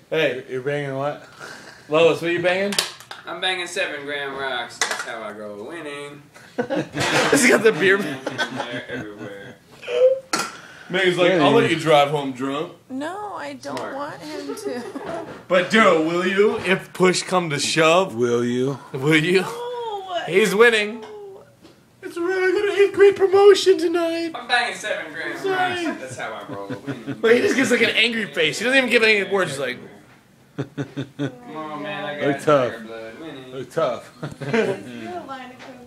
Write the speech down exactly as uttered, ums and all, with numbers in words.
Hey, you're banging what? Lois, what are you banging? I'm banging seven gram rocks. That's how I grow winning. He's got the beer. They're everywhere. Meghan's like, I'll let you drive home drunk. No, I don't Smart. want him to. But do, will you? If push come to shove, Will you? will you? No. He's winning. It's a really good eighth grade promotion tonight. I'm banging seven gram Sorry. rocks. That's how I roll winning. But he just gives like an angry face. He doesn't even give any words. He's like, Come on, man. I They're got tough. tiger blood winning. They're tough. You're a line of